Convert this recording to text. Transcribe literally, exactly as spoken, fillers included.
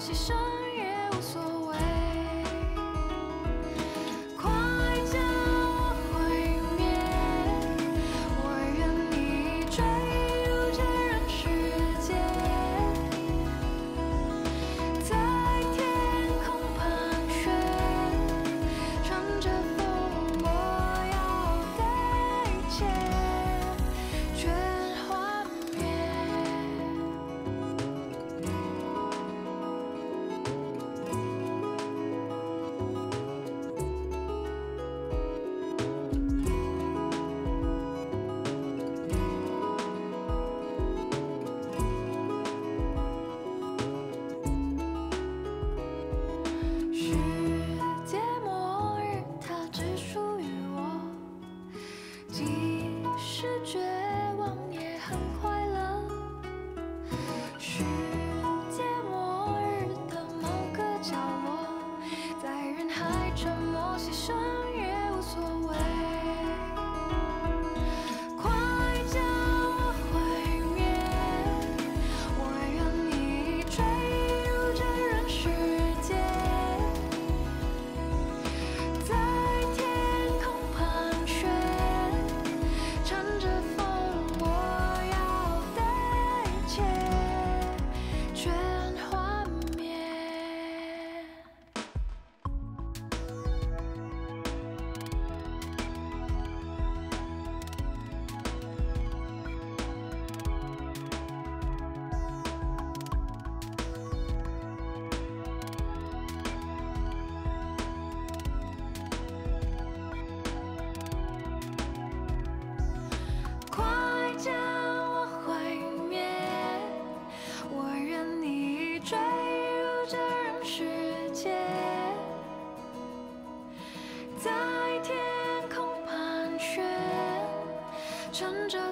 牺牲也无所谓。快将我毁灭，我愿你坠入这人世间，在天空盘旋，乘着风波要飞溅，卷幻灭。世界末日，它只属于我。即使绝望，也很快乐。世界末日的某个角落，在人海沉默，牺牲也无所谓。快将我毁灭，我愿你坠入这人世间，在天空盘旋，乘着风波要飞溅，卷幻灭。快将我毁灭，我愿你坠入这人世间，在天空盘旋，乘着